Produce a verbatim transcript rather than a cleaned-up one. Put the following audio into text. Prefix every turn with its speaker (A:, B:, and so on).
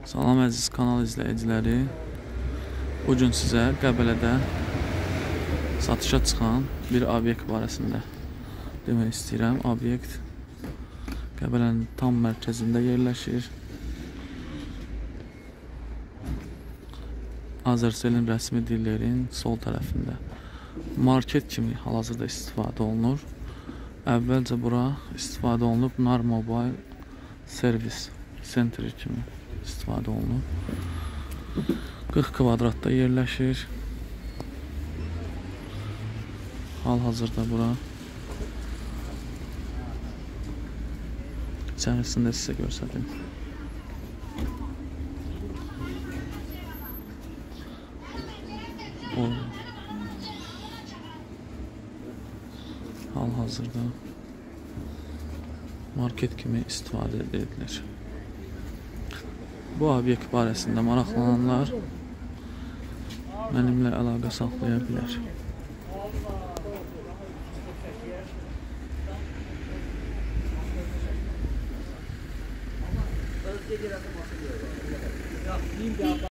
A: Salam əziz kanal izləyiciləri. Bugün sizə Qəbələdə satışa çıxan bir obyekt barəsində demək istəyirəm. Obyekt Qəbələnin tam mərkəzində yerləşir. Azerselin rəsmi dillərin sol tərəfində. Market kimi hal-hazırda istifadə olunur. Əvvəlcə bura istifadə olunub Nar Mobile Service Center kimi istifadə olunur. qırx kvadratda yerləşir. Hal-hazırda bura içərisində sizə göstərdim. Hal-hazırda market kimi istifadə edilir. Bu obyekt barəsində maraqlananlar mənimlə əlaqə saxlaya bilər.